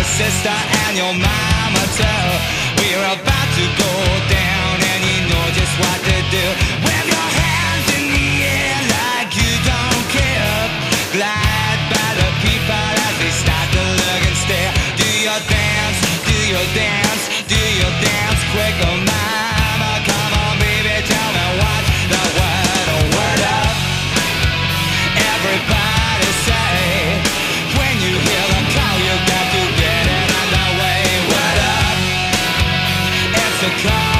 sister and your mama too. We're about to go down and you know just what to do. Wave your hands in the air like you don't care. Glide by the people as they start to look and stare. Do your dance, do your dance, do your dance quick, oh mama. Come on baby, tell me what's the word, oh word up. Everybody say, when you hear the call you got to get it underway. Word up, it's a call.